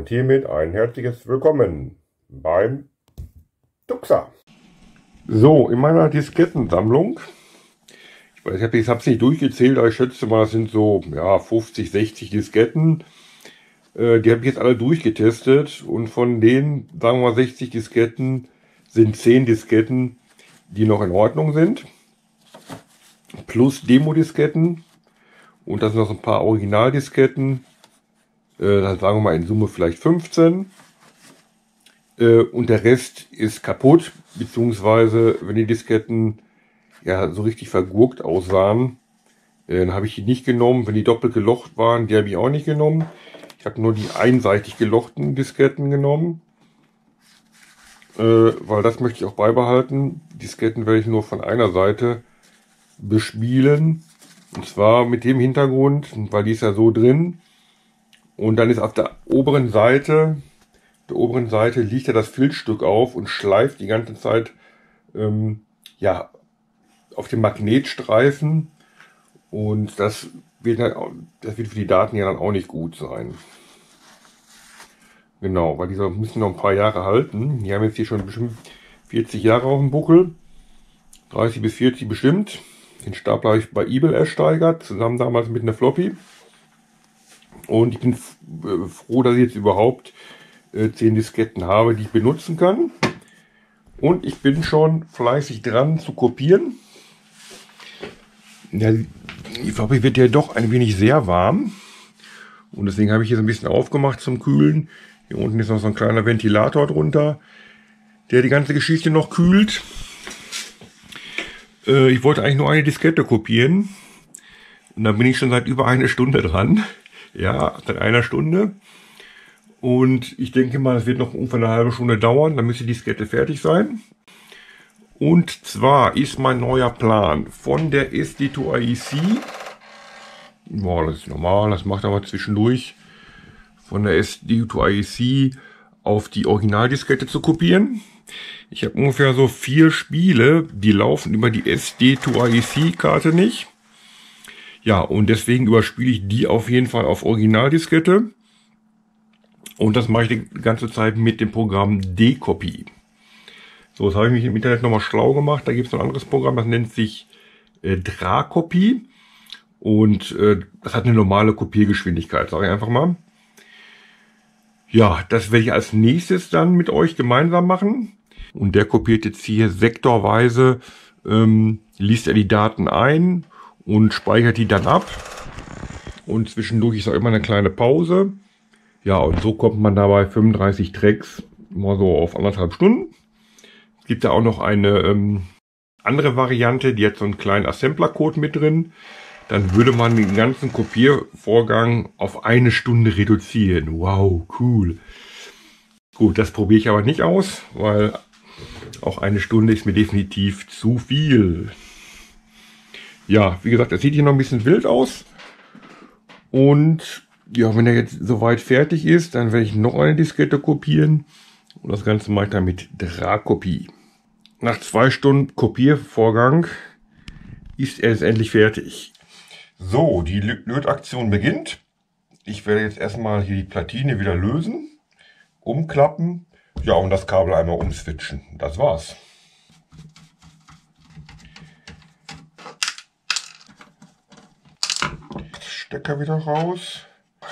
Und hiermit ein herzliches Willkommen beim Tuxer. So, in meiner Diskettensammlung, ich weiß, ich habe es nicht durchgezählt, aber ich schätze mal, es sind so 50, 60 Disketten. Die habe ich jetzt alle durchgetestet und von denen, sagen wir mal 60 Disketten, sind 10 Disketten, die noch in Ordnung sind. Plus Demo-Disketten und das sind noch ein paar Originaldisketten. Dann sagen wir mal in Summe vielleicht 15. Und der Rest ist kaputt, beziehungsweise wenn die Disketten so richtig vergurkt aussahen, dann habe ich die nicht genommen. Wenn die doppelt gelocht waren, die habe ich auch nicht genommen. Ich habe nur die einseitig gelochten Disketten genommen, weil das möchte ich auch beibehalten. Disketten werde ich nur von einer Seite bespielen, und zwar mit dem Hintergrund, weil die ist ja so drin. Und dann ist auf der oberen Seite liegt ja das Filzstück auf und schleift die ganze Zeit auf dem Magnetstreifen. Und das wird für die Daten ja dann auch nicht gut sein. Genau, weil diese müssen noch ein paar Jahre halten. Die haben jetzt hier schon bestimmt 40 Jahre auf dem Buckel. 30 bis 40 bestimmt. Den Stapler habe ich bei eBay ersteigert, zusammen damals mit einer Floppy. Und ich bin froh, dass ich jetzt überhaupt 10 Disketten habe, die ich benutzen kann. Und ich bin schon fleißig dran zu kopieren. Ja, die Floppy wird ja doch ein wenig sehr warm. Und deswegen habe ich hier so ein bisschen aufgemacht zum Kühlen. Hier unten ist noch so ein kleiner Ventilator drunter, der die ganze Geschichte noch kühlt. Ich wollte eigentlich nur eine Diskette kopieren. Und da bin ich schon seit über eine Stunde dran. Ja, seit einer Stunde. Und ich denke mal, es wird noch ungefähr eine halbe Stunde dauern, dann müsste die Diskette fertig sein. Und zwar ist mein neuer Plan von der SD2IEC. Boah, das ist normal, das macht aber zwischendurch. Von der SD2IEC auf die Originaldiskette zu kopieren. Ich habe ungefähr so 4 Spiele, die laufen über die SD2IEC-Karte nicht. Ja, und deswegen überspiele ich die auf jeden Fall auf Originaldiskette. Und das mache ich die ganze Zeit mit dem Programm Decopy. So, das habe ich mich im Internet nochmal schlau gemacht. Da gibt es ein anderes Programm, das nennt sich Dracopy. Und das hat eine normale Kopiergeschwindigkeit, sage ich einfach mal. Ja, das werde ich als nächstes dann mit euch gemeinsam machen. Und der kopiert jetzt hier sektorweise, liest er die Daten ein und speichert die dann ab. Und zwischendurch ist auch immer eine kleine Pause. Ja, und so kommt man dabei 35 Tracks mal so auf 1,5 Stunden. Es gibt ja auch noch eine andere Variante, die hat so einen kleinen Assembler-Code mit drin. Dann würde man den ganzen Kopiervorgang auf 1 Stunde reduzieren. Wow, cool. Gut, das probiere ich aber nicht aus, weil auch 1 Stunde ist mir definitiv zu viel. Ja, wie gesagt, das sieht hier noch ein bisschen wild aus. Und ja, wenn er jetzt soweit fertig ist, dann werde ich noch eine Diskette kopieren. Und das Ganze mache ich dann mit Dracopy. Nach 2 Stunden Kopiervorgang ist er jetzt endlich fertig. So, die Lötaktion beginnt. Ich werde jetzt erstmal hier die Platine wieder lösen, umklappen, ja, und das Kabel einmal umswitchen. Das war's. Stecker wieder raus.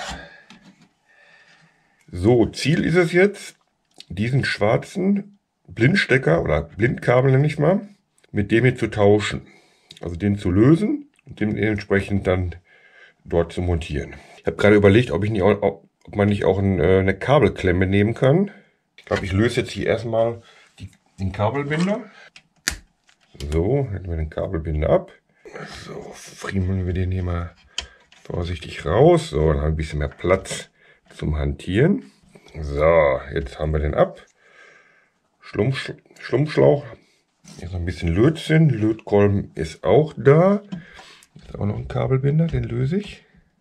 So, Ziel ist es jetzt, diesen schwarzen Blindstecker oder Blindkabel nenne ich mal, mit dem hier zu tauschen. Also den zu lösen und den entsprechend dann dort zu montieren. Ich habe gerade überlegt, ob man nicht auch eine Kabelklemme nehmen kann. Ich glaube, ich löse jetzt hier erstmal den Kabelbinder. So, hätten wir den Kabelbinder ab. So, friemeln wir den hier mal vorsichtig raus. So, dann haben wir ein bisschen mehr Platz zum Hantieren. So, jetzt haben wir den ab. Schlumpfschlauch. Jetzt noch ein bisschen Lötzinn. Lötkolben ist auch da. Ist auch noch ein Kabelbinder, den löse ich.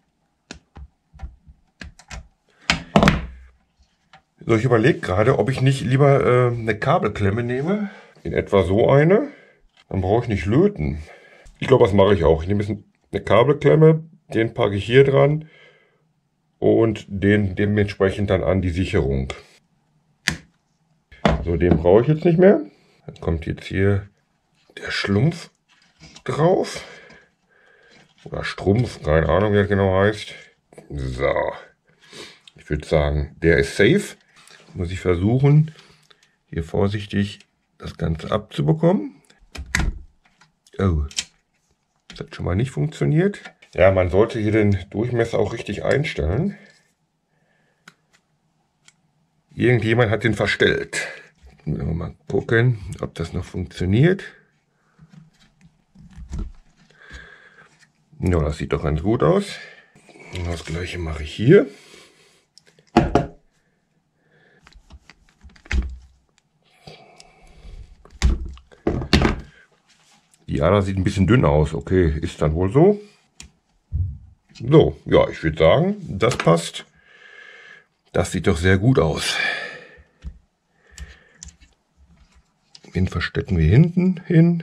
So, ich überlege gerade, ob ich nicht lieber eine Kabelklemme nehme. In etwa so eine. Dann brauche ich nicht löten. Ich glaube, das mache ich auch. Ich nehme jetzt eine Kabelklemme, den packe ich hier dran und den dementsprechend dann an die Sicherung. So, den brauche ich jetzt nicht mehr. Dann kommt jetzt hier der Schlumpf drauf. Oder Strumpf, keine Ahnung, wie das genau heißt. So. Ich würde sagen, der ist safe. Muss ich versuchen, hier vorsichtig das Ganze abzubekommen. Oh, das hat schon mal nicht funktioniert. Ja, man sollte hier den Durchmesser auch richtig einstellen. Irgendjemand hat den verstellt. Mal gucken, ob das noch funktioniert. Ja, das sieht doch ganz gut aus. Und das gleiche mache ich hier. Die Ader sieht ein bisschen dünn aus. Okay, ist dann wohl so. So, ja, ich würde sagen, das passt. Das sieht doch sehr gut aus. Den verstecken wir hinten hin.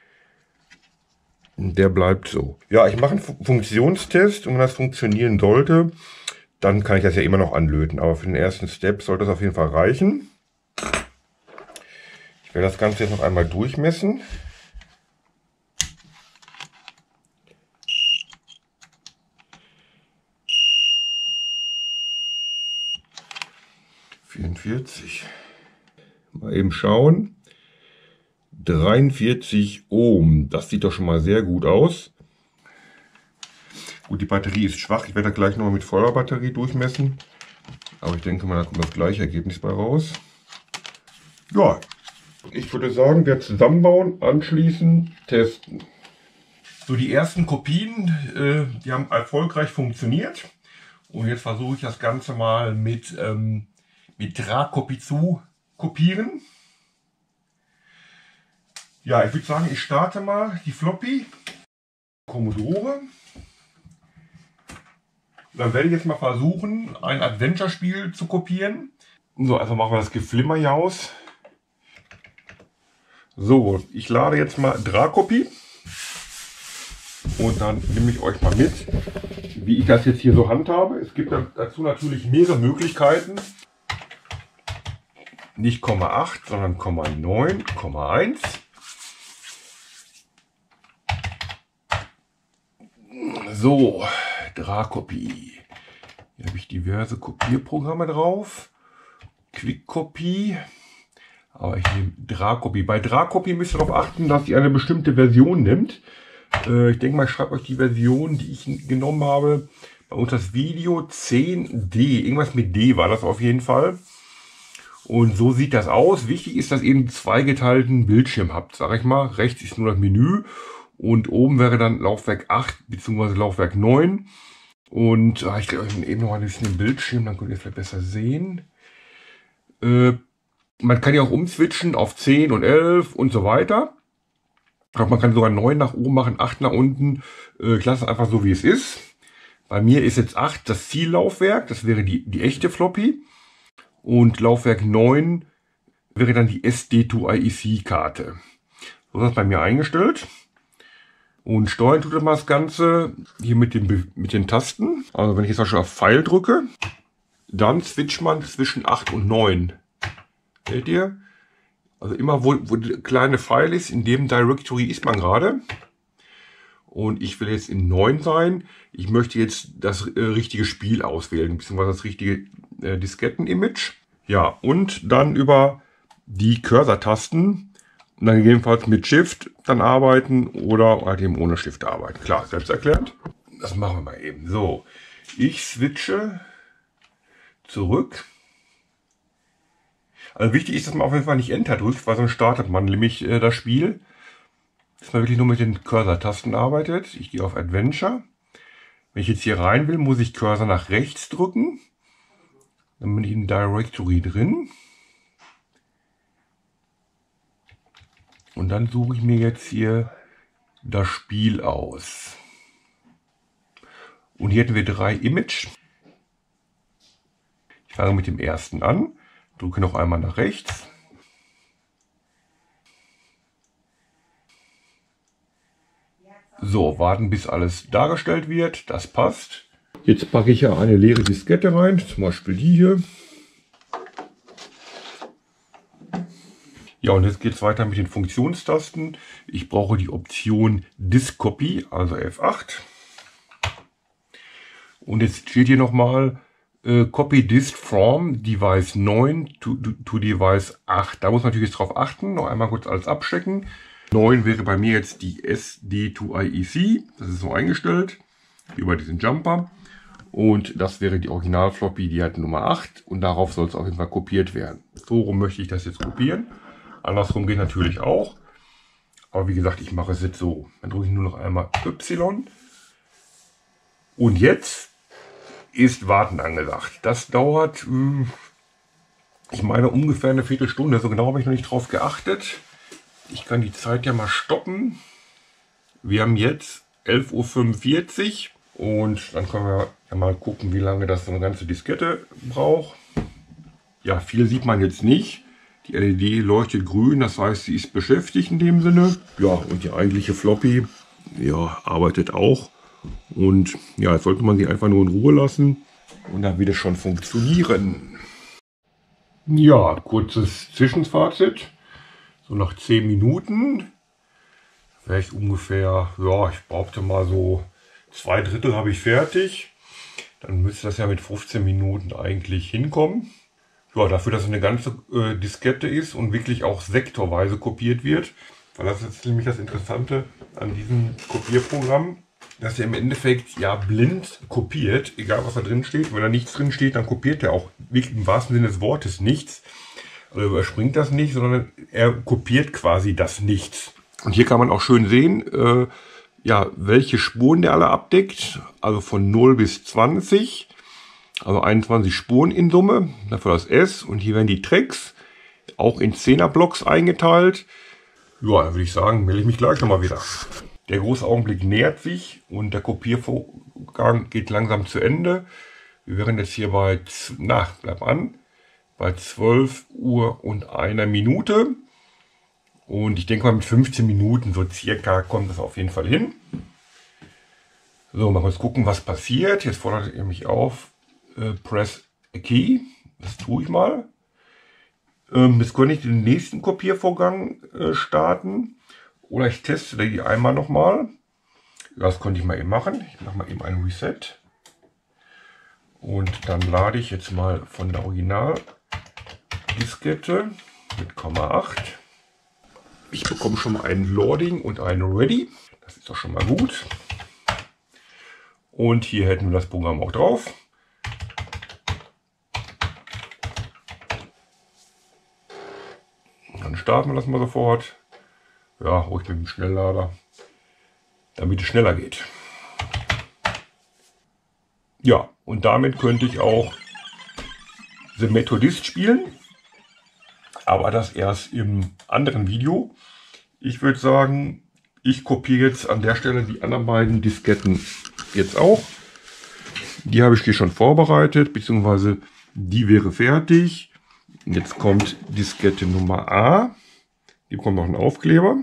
Der bleibt so. Ja, ich mache einen Funktionstest und wenn das funktionieren sollte, dann kann ich das ja immer noch anlöten. Aber für den ersten Step sollte das auf jeden Fall reichen. Ich werde das Ganze jetzt noch einmal durchmessen. Mal eben schauen. 43 Ohm. Das sieht doch schon mal sehr gut aus. Gut, die Batterie ist schwach. Ich werde gleich noch mal mit voller Batterie durchmessen. Aber ich denke mal, da kommt das gleiche Ergebnis bei raus. Ja, ich würde sagen, wir zusammenbauen, anschließen, testen. So, die ersten Kopien, die haben erfolgreich funktioniert. Und jetzt versuche ich das Ganze mal mit Drahtkopie zu kopieren. Ja, ich würde sagen, ich starte mal die Floppy Commodore. Dann werde ich jetzt mal versuchen, ein Adventure-Spiel zu kopieren. So, also machen wir das Geflimmer hier aus. So, ich lade jetzt mal Drahtkopie. Und dann nehme ich euch mal mit, wie ich das jetzt hier so handhabe. Es gibt dazu natürlich mehrere Möglichkeiten. Nicht 0,8, sondern 0,9, 0,1. So, Drahtkopie. Hier habe ich diverse Kopierprogramme drauf. Quick-Kopie. Aber ich nehme Drahtkopie. Bei Drahtkopie müsst ihr darauf achten, dass ihr eine bestimmte Version nimmt. Ich denke mal, ich schreibe euch die Version, die ich genommen habe, bei uns das Video 10D. Irgendwas mit D war das auf jeden Fall. Und so sieht das aus. Wichtig ist, dass ihr einen zweigeteilten Bildschirm habt, sag ich mal. Rechts ist nur das Menü und oben wäre dann Laufwerk 8 bzw. Laufwerk 9. Und ich drehe euch eben noch ein bisschen den Bildschirm, dann könnt ihr es vielleicht besser sehen. Man kann ja auch umswitchen auf 10 und 11 und so weiter. Man kann sogar 9 nach oben machen, 8 nach unten. Ich lasse es einfach so, wie es ist. Bei mir ist jetzt 8 das Ziellaufwerk, das wäre die echte Floppy. Und Laufwerk 9 wäre dann die SD2IEC-Karte. So ist das bei mir eingestellt. Und steuern tut man das Ganze hier mit den Tasten. Also wenn ich jetzt schon auf Pfeil drücke, dann switcht man zwischen 8 und 9. Seht ihr? Also immer wo der kleine Pfeil ist, in dem Directory ist man gerade. Und ich will jetzt in 9 sein. Ich möchte jetzt das richtige Spiel auswählen, beziehungsweise das richtige Disketten-Image. Ja, und dann über die Cursor-Tasten und dann gegebenenfalls mit Shift dann arbeiten oder halt eben ohne Shift arbeiten. Klar, selbsterklärend. Das machen wir mal eben. So, ich switche zurück. Also wichtig ist, dass man auf jeden Fall nicht Enter drückt, weil sonst startet man nämlich das Spiel. Dass man wirklich nur mit den Cursor-Tasten arbeitet. Ich gehe auf Adventure. Wenn ich jetzt hier rein will, muss ich Cursor nach rechts drücken. Dann bin ich in Directory drin. Und dann suche ich mir jetzt hier das Spiel aus. Und hier hätten wir 3 Image. Ich fange mit dem ersten an. Drücke noch einmal nach rechts. So, warten bis alles dargestellt wird. Das passt. Jetzt packe ich ja eine leere Diskette rein, zum Beispiel die hier. Ja, und jetzt geht es weiter mit den Funktionstasten. Ich brauche die Option Disk Copy, also F8. Und jetzt steht hier nochmal Copy Disk from Device 9 to Device 8. Da muss man natürlich jetzt drauf achten. Noch einmal kurz alles abchecken. 9 wäre bei mir jetzt die SD2IEC. Das ist so eingestellt, wie bei diesem Jumper. Und das wäre die Original-Floppy, die hat Nummer 8. Und darauf soll es auf jeden Fall kopiert werden. So rum möchte ich das jetzt kopieren. Andersrum geht natürlich auch. Aber wie gesagt, ich mache es jetzt so. Dann drücke ich nur noch einmal Y. Und jetzt ist Warten angesagt. Das dauert, ich meine, ungefähr eine Viertelstunde. So genau habe ich noch nicht drauf geachtet. Ich kann die Zeit ja mal stoppen. Wir haben jetzt 11:45 Uhr und dann können wir ja mal gucken, wie lange das so eine ganze Diskette braucht. Ja, viel sieht man jetzt nicht. Die LED leuchtet grün, das heißt, sie ist beschäftigt in dem Sinne. Ja, und die eigentliche Floppy, ja, arbeitet auch. Und ja, jetzt sollte man sie einfach nur in Ruhe lassen und dann wird es schon funktionieren. Ja, kurzes Zwischenfazit. So nach 10 Minuten wäre ich ungefähr, ja, ich brauchte mal so 2/3 habe ich fertig. Dann müsste das ja mit 15 Minuten eigentlich hinkommen. Ja, dafür, dass es eine ganze Diskette ist und wirklich auch sektorweise kopiert wird. Weil das ist nämlich das Interessante an diesem Kopierprogramm, dass er im Endeffekt ja blind kopiert, egal was da drin steht. Wenn da nichts drin steht, dann kopiert er auch wirklich im wahrsten Sinne des Wortes nichts. Also er überspringt das nicht, sondern er kopiert quasi das Nichts. Und hier kann man auch schön sehen, ja, welche Spuren der alle abdeckt. Also von 0 bis 20. Also 21 Spuren in Summe. Dafür das S. Und hier werden die Tracks auch in 10er-Blocks eingeteilt. Ja, dann würde ich sagen, melde ich mich gleich nochmal wieder. Der große Augenblick nähert sich und der Kopiervorgang geht langsam zu Ende. Wir wären jetzt hier bei, bleib an, bei 12 Uhr und 1 Minute. Und ich denke mal mit 15 Minuten so circa kommt das auf jeden Fall hin. So, mal kurz gucken, was passiert. Jetzt fordert ihr mich auf, press a key. Das tue ich mal. Jetzt könnte ich den nächsten Kopiervorgang starten. Oder ich teste die einmal nochmal. Das konnte ich mal eben machen. Ich mache mal eben ein Reset. Und dann lade ich jetzt mal von der Original-Diskette mit 0,8. Ich bekomme schon mal ein Loading und ein Ready. Das ist doch schon mal gut. Und hier hätten wir das Programm auch drauf. Dann starten wir das mal sofort. Ja, ruhig mit dem Schnelllader, damit es schneller geht. Ja, und damit könnte ich auch The Methodist spielen, aber das erst im anderen Video. Ich würde sagen, ich kopiere jetzt an der Stelle die anderen beiden Disketten jetzt auch. Die habe ich hier schon vorbereitet, beziehungsweise die wäre fertig. Jetzt kommt Diskette Nummer A. Hier kommt noch ein Aufkleber.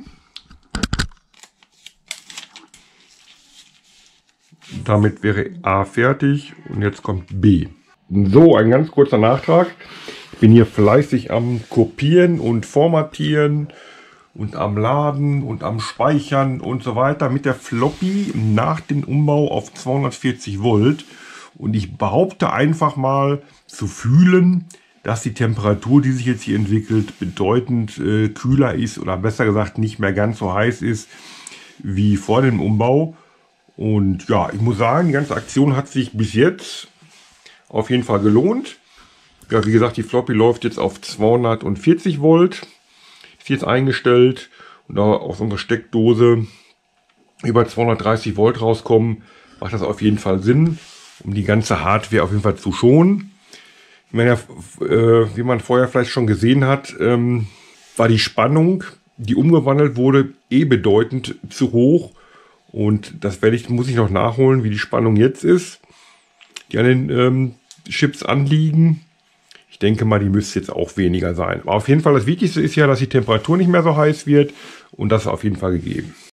Damit wäre A fertig und jetzt kommt B. So, ein ganz kurzer Nachtrag. Ich bin hier fleißig am Kopieren und Formatieren und am Laden und am Speichern und so weiter mit der Floppy nach dem Umbau auf 240 Volt. Und ich behaupte einfach mal zu fühlen, dass die Temperatur, die sich jetzt hier entwickelt, bedeutend kühler ist oder besser gesagt nicht mehr ganz so heiß ist wie vor dem Umbau. Und ja, ich muss sagen, die ganze Aktion hat sich bis jetzt auf jeden Fall gelohnt. Ja, wie gesagt, die Floppy läuft jetzt auf 240 Volt. Ist jetzt eingestellt und da aus unserer Steckdose über 230 Volt rauskommen, macht das auf jeden Fall Sinn, um die ganze Hardware auf jeden Fall zu schonen. Ich meine, wie man vorher vielleicht schon gesehen hat, war die Spannung, die umgewandelt wurde, bedeutend zu hoch. Und das muss ich noch nachholen, wie die Spannung jetzt ist, die an den Chips anliegen. Ich denke mal, die müsste jetzt auch weniger sein. Aber auf jeden Fall, das Wichtigste ist ja, dass die Temperatur nicht mehr so heiß wird. Und das ist auf jeden Fall gegeben.